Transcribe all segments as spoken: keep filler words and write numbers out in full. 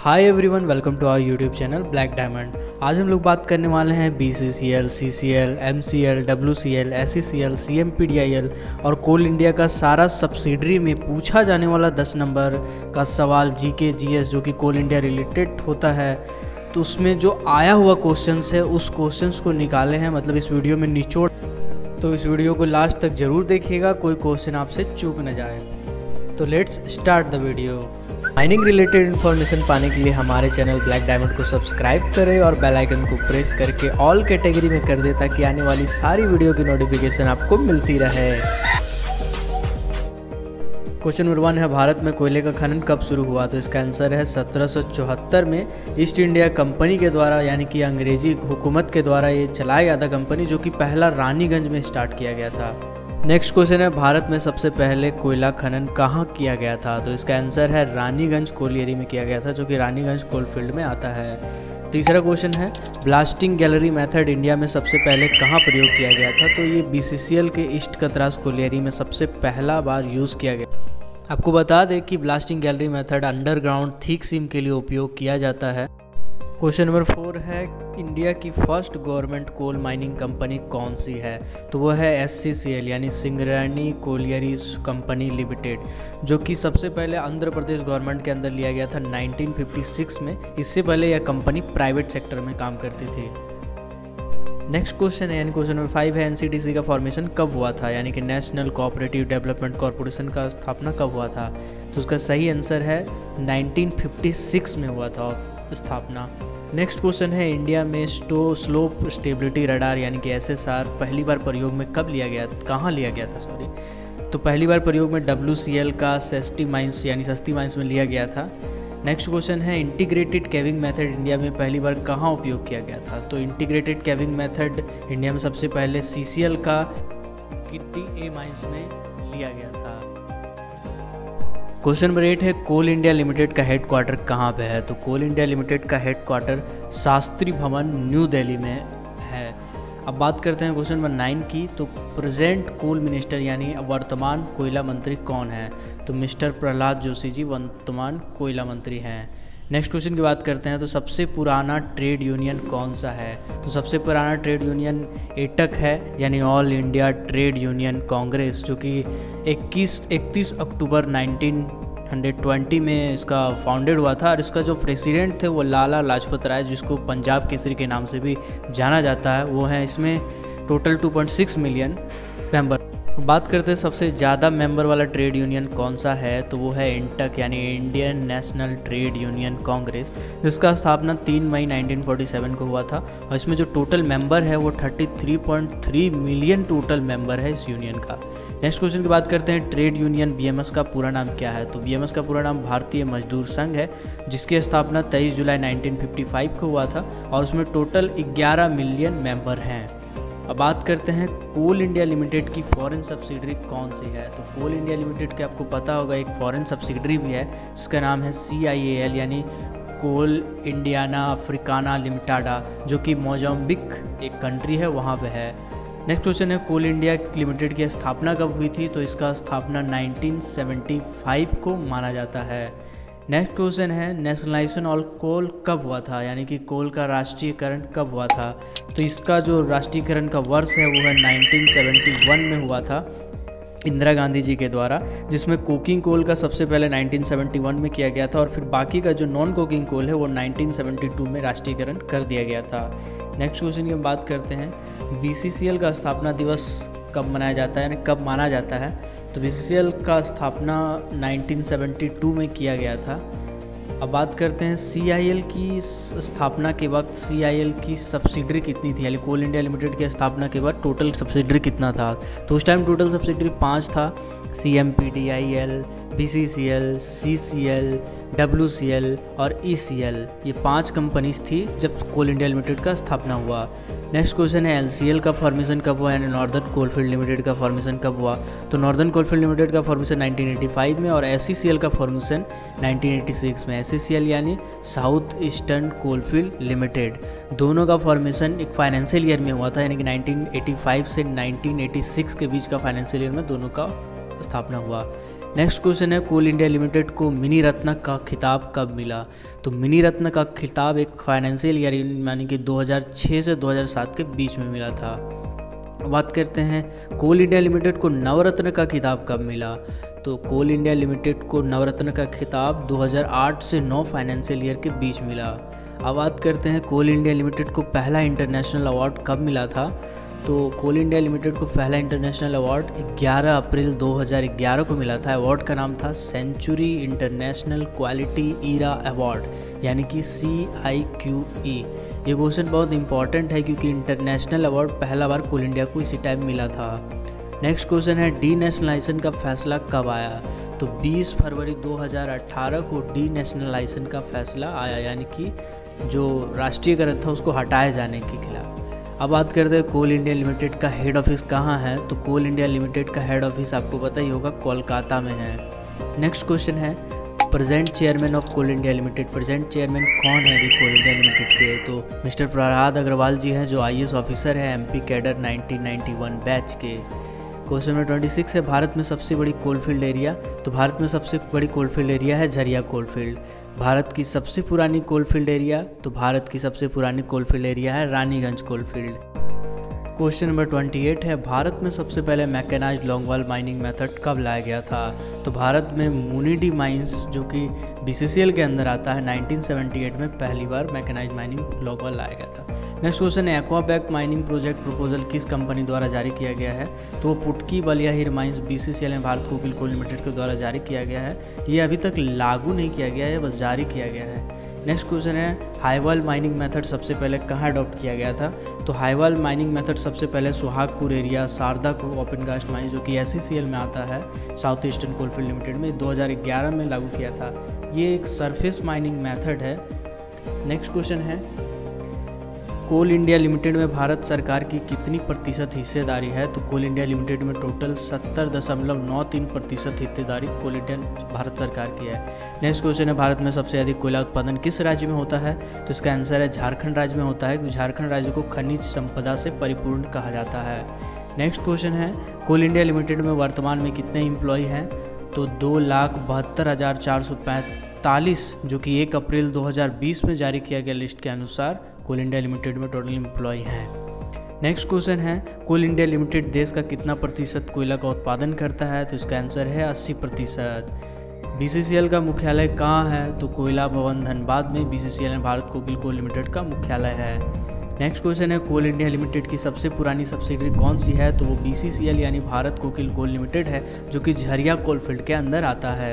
Hi everyone, welcome to our YouTube channel black diamond. आज हम लोग बात करने वाले हैं B C C L, C C L, M C L, W C L, S E C L, C M P D I L और coal India का सारा सब्सिडरी में पूछा जाने वाला दस नंबर का सवाल जी के जी एस जो कि कोल इंडिया रिलेटेड होता है। तो उसमें जो आया हुआ क्वेश्चंस है उस क्वेश्चंस को निकाले हैं, मतलब इस वीडियो में निचोड़। तो इस वीडियो को लास्ट तक ज़रूर देखिएगा, कोई क्वेश्चन आपसे चूक न जाए। तो let's start the video. Mining related information पाने के लिए हमारे चैनल ब्लैक डायमंड को सब्सक्राइब करें और बेल आइकन को प्रेस करके ऑल कैटेगरी में कर दें ताकि आने वाली सारी वीडियो की नोटिफिकेशन आपको मिलती रहे। क्वेश्चन नंबर वन है, भारत में कोयले का खनन कब शुरू हुआ? तो इसका आंसर है सत्रह सौ चौहत्तर में ईस्ट इंडिया कंपनी के द्वारा, यानी कि अंग्रेजी हुकूमत के द्वारा ये चलाया गया था कंपनी, जो कि पहला रानीगंज में स्टार्ट किया गया था। नेक्स्ट क्वेश्चन है, भारत में सबसे पहले कोयला खनन कहाँ किया गया था? तो इसका आंसर है रानीगंज कोलियरी में किया गया था, जो कि रानीगंज कोलफील्ड में आता है। तीसरा क्वेश्चन है, ब्लास्टिंग गैलरी मेथड इंडिया में सबसे पहले कहाँ प्रयोग किया गया था? तो ये बी सी सी एल के ईस्ट कतरास कोलियरी में सबसे पहला बार यूज़ किया गया। आपको बता दें कि blasting gallery method underground thick seam के लिए उपयोग किया जाता है। क्वेश्चन नंबर फोर है, इंडिया की first government coal mining company कौन सी है? तो वो है एस सी सी एल यानी सिंगरानी कोलियरीज कंपनी लिमिटेड, जो कि सबसे पहले आंध्र प्रदेश गवर्नमेंट के अंदर लिया गया था नाइनटीन फिफ्टी सिक्स में। इससे पहले यह कंपनी प्राइवेट सेक्टर में काम करती थी। नेक्स्ट क्वेश्चन है, यानी क्वेश्चन नंबर फाइव है, एन सी डी सी का फॉर्मेशन कब हुआ था? यानी कि नेशनल कोऑपरेटिव डेवलपमेंट कॉरपोरेशन का स्थापना कब हुआ था? तो उसका सही आंसर है नाइनटीन फिफ्टी सिक्स में हुआ था स्थापना। नेक्स्ट क्वेश्चन है, इंडिया में स्टो स्लोप स्टेबिलिटी रडार यानी कि एस एस आर पहली बार प्रयोग में कब लिया गया, कहाँ लिया गया था सॉरी तो पहली बार प्रयोग में डब्ल्यू सी एल का सस्ती माइंस यानी सस्ती माइंस में लिया गया था। नेक्स्ट क्वेश्चन है, इंटीग्रेटेड केविंग मेथड इंडिया में पहली बार कहाँ उपयोग किया गया था? तो इंटीग्रेटेड केविंग मेथड इंडिया में सबसे पहले सी सी एल का किट्टी ए माइंस में लिया गया था। क्वेश्चन नंबर एट है, कोल इंडिया लिमिटेड का हेडक्वार्टर कहाँ पे है? तो कोल इंडिया लिमिटेड का हेडक्वार्टर शास्त्री भवन न्यू दिल्ली में है। अब बात करते हैं क्वेश्चन नंबर नाइन की। तो प्रेजेंट कोल मिनिस्टर यानी वर्तमान कोयला मंत्री कौन है? तो मिस्टर प्रहलाद जोशी जी वर्तमान कोयला मंत्री हैं। नेक्स्ट क्वेश्चन की बात करते हैं, तो सबसे पुराना ट्रेड यूनियन कौन सा है? तो सबसे पुराना ट्रेड यूनियन एटक है, यानी all India trade union congress, जो कि इक्कीस इकतीस अक्टूबर नाइनटीन ट्वेंटी में इसका फाउंडेड हुआ था। और इसका जो प्रेसिडेंट थे वो लाला लाजपत राय, जिसको पंजाब केसरी के नाम से भी जाना जाता है, वो हैं। इसमें total two point six million member. बात करते हैं सबसे ज़्यादा मेंबर वाला ट्रेड यूनियन कौन सा है? तो वो है इंटक यानी Indian national trade union congress, जिसका स्थापना तीन मई नाइनटीन फोर्टी सेवन को हुआ था। और इसमें जो टोटल मेंबर है वो तैंतीस पॉइंट तीन मिलियन टोटल मेंबर है इस यूनियन का। नेक्स्ट क्वेश्चन की बात करते हैं, trade union B M S का पूरा नाम क्या है? तो बी एम एस का पूरा नाम भारतीय मजदूर संघ है, जिसकी स्थापना तेईस जुलाई नाइनटीन फिफ्टी फाइव को हुआ था और उसमें टोटल ग्यारह मिलियन मेंबर हैं। अब बात करते हैं, कोल इंडिया लिमिटेड की फॉरेन सब्सिडरी कौन सी है? तो कोल इंडिया लिमिटेड के आपको पता होगा एक फॉरेन सब्सिडरी भी है, जिसका नाम है सी आई ए एल यानी कोल इंडियाना अफ्रीकाना लिमिटेडा, जो कि मोजाम्बिक एक कंट्री है, वहाँ पे है। नेक्स्ट क्वेश्चन है, कोल इंडिया लिमिटेड की स्थापना कब हुई थी? तो इसका स्थापना नाइनटीन सेवेंटी फाइव को माना जाता है। नेक्स्ट क्वेश्चन है, नेशनलाइजेशन ऑफ कोल कब हुआ था? यानी कि कोल का राष्ट्रीयकरण कब हुआ था? तो इसका जो राष्ट्रीयकरण का वर्ष है वो है नाइनटीन सेवेंटी वन में हुआ था इंदिरा गांधी जी के द्वारा, जिसमें कोकिंग कोल का सबसे पहले नाइनटीन सेवेंटी वन में किया गया था और फिर बाकी का जो नॉन कोकिंग कोल है वो नाइनटीन सेवेंटी टू में राष्ट्रीयकरण कर दिया गया था। नेक्स्ट क्वेश्चन की हम बात करते हैं, बी सी सी एल का स्थापना दिवस कब मनाया जाता है, यानी कब माना जाता है? तो बी सी सी एल का स्थापना नाइनटीन सेवेंटी टू में किया गया था। अब बात करते हैं, सी आई एल की स्थापना के वक्त सी आई एल की सब्सिडरी कितनी थी? यानी कोल इंडिया लिमिटेड की स्थापना के बाद टोटल सब्सिडरी कितना था? तो उस टाइम टोटल सब्सिडरी पाँच था, C M P D I L, B C C L, C C L, W C L और ई सी एल, ये पांच कंपनीज थी जब कोल इंडिया लिमिटेड का स्थापना हुआ। नेक्स्ट क्वेश्चन है, एल सी एल का फॉर्मेशन कब हुआ, यानी नॉर्दर्न कोलफील्ड लिमिटेड का फॉर्मेशन कब हुआ? तो नॉर्दर्न कोलफील्ड लिमिटेड का फॉर्मेशन नाइनटीन एटी फाइव में और एस ई सी एल का फॉर्मेशन नाइनटीन एटी सिक्स में। एस ई सी एल यानी साउथ ईस्टर्न कोलफील्ड लिमिटेड, दोनों का फॉर्मेशन एक फाइनेंशियल ईयर में हुआ था, यानी कि नाइनटीन एटी फाइव से नाइनटीन एटी सिक्स के बीच का फाइनेंशियल ईयर में दोनों का स्थापना हुआ। नेक्स्ट क्वेश्चन है कोल इंडिया लिमिटेड को मिनी रत्न का खिताब कब मिला? तो मिनी रत्न का खिताब एक फाइनेंशियल ईयर यानी कि दो हज़ार छह से दो हज़ार सात के बीच में मिला था। बात करते हैं कोल इंडिया लिमिटेड को नवरत्न का खिताब कब मिला? तो कोल इंडिया लिमिटेड को नवरत्न का खिताब दो हज़ार आठ से नौ फाइनेंशियल ईयर के बीच मिला। अब बात करते हैं कोल इंडिया लिमिटेड को पहला इंटरनेशनल अवार्ड कब मिला था? तो कोल इंडिया लिमिटेड को पहला इंटरनेशनल अवार्ड ग्यारह अप्रैल दो हज़ार ग्यारह को मिला था। अवार्ड का नाम था century international quality era award यानी कि सी आई क्यू ई। ये क्वेश्चन बहुत इंपॉर्टेंट है क्योंकि इंटरनेशनल अवार्ड पहला बार कोल इंडिया को इसी टाइम मिला था। नेक्स्ट क्वेश्चन है डी नेशनलाइजेशन का फैसला कब आया? तो बीस फरवरी दो हज़ार अठारह को डी नेशनलाइजेशन का फैसला आया यानी कि जो राष्ट्रीयकरण था उसको हटाए जाने के खिलाफ। अब बात करते हैं कोल इंडिया लिमिटेड का हेड ऑफिस कहाँ है? तो कोल इंडिया लिमिटेड का हेड ऑफिस आपको पता ही होगा कोलकाता में है। नेक्स्ट क्वेश्चन है present chairman of coal India limited. Present chairman कौन है अभी कोल इंडिया लिमिटेड के? तो मिस्टर प्रहलाद अग्रवाल जी हैं जो आई ए एस ऑफिसर है MP cadre nineteen ninety one batch के। क्वेश्चन नंबर छब्बीस है भारत में सबसे बड़ी कोलफील्ड एरिया। तो भारत में सबसे बड़ी कोलफील्ड एरिया है झरिया कोलफील्ड। भारत की सबसे पुरानी कोलफील्ड एरिया? तो भारत की सबसे पुरानी कोलफील्ड एरिया है रानीगंज कोलफील्ड। क्वेश्चन नंबर अट्ठाईस है भारत में सबसे पहले मैकेनाइज्ड लॉन्गवॉल माइनिंग मेथड कब लाया गया था? तो भारत में मुनिडी माइंस जो कि बी सी सी एल के अंदर आता है नाइनटीन सेवेंटी एट में पहली बार मैकेनाइज्ड माइनिंग लॉन्गवॉल लाया गया था। नेक्स्ट क्वेश्चन है एक्वाबैक माइनिंग प्रोजेक्ट प्रपोजल किस कंपनी द्वारा जारी किया गया है? तो वो Putki Balihari mines B C C L में भारत कोकिल कोल लिमिटेड के द्वारा जारी किया गया है। ये अभी तक लागू नहीं किया गया है, बस जारी किया गया है। नेक्स्ट क्वेश्चन है हाईवाल माइनिंग मेथड सबसे पहले कहाँ अडॉप्ट किया गया था? तो हाईवाल माइनिंग मेथड सबसे पहले सुहागपुर एरिया शारदा को ओपन कास्ट माइंस जो कि एस सी सी एल में आता है साउथ ईस्टर्न कोलफील्ड लिमिटेड में दो हज़ार ग्यारह में लागू किया था। ये एक सरफेस माइनिंग मेथड है। नेक्स्ट क्वेश्चन है कोल इंडिया लिमिटेड में भारत सरकार की कितनी प्रतिशत हिस्सेदारी है? तो कोल इंडिया लिमिटेड में टोटल सत्तर दशमलव नौ तीन प्रतिशत हिस्सेदारी कोल इंडिया भारत सरकार की है। नेक्स्ट क्वेश्चन है भारत में सबसे अधिक कोयला उत्पादन किस राज्य में होता है? तो इसका आंसर है झारखंड राज्य में होता है क्योंकि झारखंड राज्य को खनिज संपदा से परिपूर्ण कहा जाता है। नेक्स्ट क्वेश्चन है कोल इंडिया लिमिटेड में वर्तमान में कितने एम्प्लॉय हैं? तो दो लाख बहत्तर हज़ार चार सौ पैंतालीस जो कि एक अप्रैल दो हज़ार बीस में जारी किया गया लिस्ट के अनुसार कोल इंडिया लिमिटेड में टोटल एम्प्लॉय हैं। नेक्स्ट क्वेश्चन है कोल इंडिया लिमिटेड देश का कितना प्रतिशत कोयला का उत्पादन करता है? तो इसका आंसर है अस्सी प्रतिशत। बी सी सी एल का मुख्यालय कहाँ है? तो कोयला भवन धनबाद में बी सी सी एल में भारत कोकिल कोल लिमिटेड का मुख्यालय है। नेक्स्ट क्वेश्चन है कोल इंडिया लिमिटेड की सबसे पुरानी सब्सिडरी कौन सी है? तो वो बी सी सी एल यानी भारत कोकिल कोल लिमिटेड है जो कि झरिया कोलफील्ड के अंदर आता है।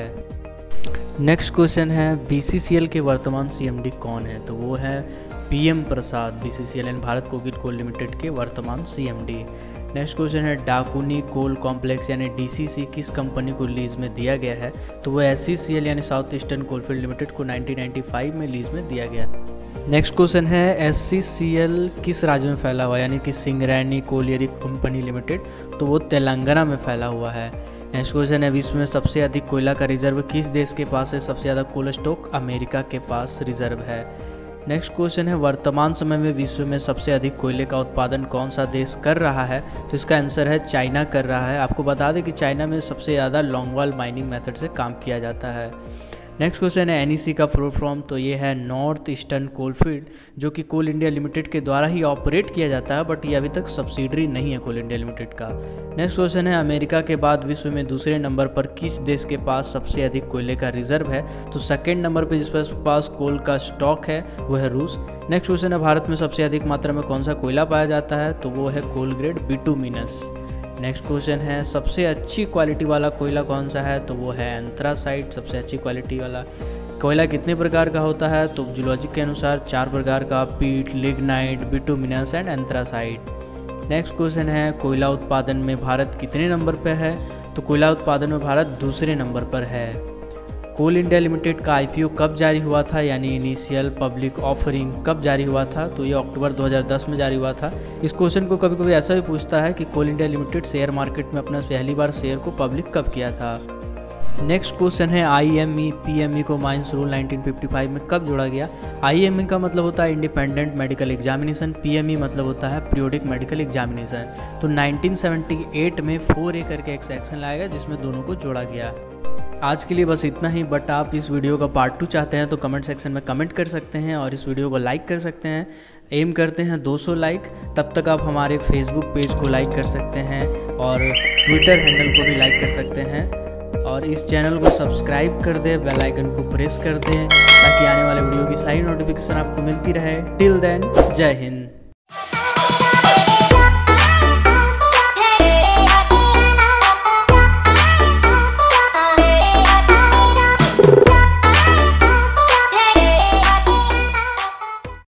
नेक्स्ट क्वेश्चन है बी सी सी एल के वर्तमान सी एम डी कौन है? तो वो है P M Prasad, B C C L and Bharat कोकिल कोल लिमिटेड के वर्तमान C M D. Next question है डाकुनी कोल कॉम्प्लेक्स यानी डी सी सी किस कंपनी को लीज में दिया गया है? तो वो एस सी सी एल यानी साउथ ईस्टर्न कोलफील्ड लिमिटेड को नाइनटीन नाइंटी फाइव में लीज में दिया गया। नेक्स्ट क्वेश्चन है एस सी सी एल किस राज्य में फैला हुआ है? यानी कि सिंगरैनी कोलियरी कंपनी लिमिटेड, तो वो तेलंगाना में फैला हुआ है। नेक्स्ट क्वेश्चन है विश्व में सबसे अधिक कोयला का रिजर्व किस देश के पास है? सबसे ज़्यादा कोल स्टॉक अमेरिका के पास रिजर्व है। नेक्स्ट क्वेश्चन है वर्तमान समय में विश्व में सबसे अधिक कोयले का उत्पादन कौन सा देश कर रहा है? तो इसका आंसर है चाइना कर रहा है। आपको बता दें कि चाइना में सबसे ज़्यादा लॉन्गवॉल माइनिंग मेथड से काम किया जाता है। नेक्स्ट क्वेश्चन है एन ई सी का फुल फॉर्म, तो ये है नॉर्थ ईस्टर्न कोलफील्ड जो कि कोल इंडिया लिमिटेड के द्वारा ही ऑपरेट किया जाता है, बट ये अभी तक सब्सिडरी नहीं है कोल इंडिया लिमिटेड का। नेक्स्ट क्वेश्चन है अमेरिका के बाद विश्व में दूसरे नंबर पर किस देश के पास सबसे अधिक कोयले का रिजर्व है? तो सेकेंड नंबर पर जिसके पास कोल का स्टॉक है वो है रूस। नेक्स्ट क्वेश्चन है भारत में सबसे अधिक मात्रा में कौन सा कोयला पाया जाता है? तो वो है coal grade bituminous. Next question है सबसे अच्छी क्वालिटी वाला कोयला कौन सा है? तो वो है एंथ्रासाइट, सबसे अच्छी क्वालिटी वाला। कोयला कितने प्रकार का होता है? तो जूलॉजी के अनुसार चार प्रकार का, peat, lignite, bituminous and anthracite. Next question है कोयला उत्पादन में भारत कितने नंबर पे है? तो कोयला उत्पादन में भारत दूसरे नंबर पर है। कोल इंडिया लिमिटेड का आई पी ओ कब जारी हुआ था, यानी इनिशियल पब्लिक ऑफरिंग कब जारी हुआ था? तो ये अक्टूबर दो हज़ार दस में जारी हुआ था। इस क्वेश्चन को कभी कभी ऐसा भी पूछता है कि coal India limited share market में अपना पहली बार शेयर को पब्लिक कब किया था। नेक्स्ट क्वेश्चन है I M E P M E को mines rule nineteen fifty five में कब जोड़ा गया? आई एम ई का मतलब होता है independent medical examination, P M E मतलब होता है पीरियोडिक मेडिकल एग्जामिनेशन। तो नाइनटीन सेवेंटी एट में फोर ए करके एक सेक्शन लाया गया जिसमें दोनों को जोड़ा गया। आज के लिए बस इतना ही, बट आप इस वीडियो का पार्ट टू चाहते हैं तो कमेंट सेक्शन में कमेंट कर सकते हैं और इस वीडियो को लाइक कर सकते हैं। एम करते हैं दो सौ लाइक, तब तक आप हमारे फेसबुक पेज को लाइक कर सकते हैं और ट्विटर हैंडल को भी लाइक कर सकते हैं और इस चैनल को सब्सक्राइब कर दें, बेल आइकन को प्रेस कर दें ताकि आने वाले वीडियो की सारी नोटिफिकेशन आपको मिलती रहे। टिल देन, जय हिंद।